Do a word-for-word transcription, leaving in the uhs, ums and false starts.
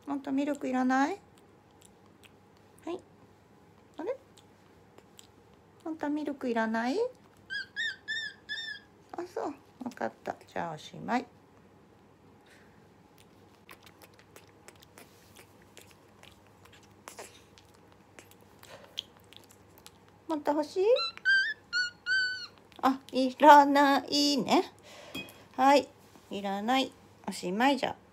あんたミルクいらない？はい。あれ？あんたミルクいらない？あ、そう。わかった。じゃあおしまい。また欲しい？あ、いらないね。はい。いらない。おしまいじゃ。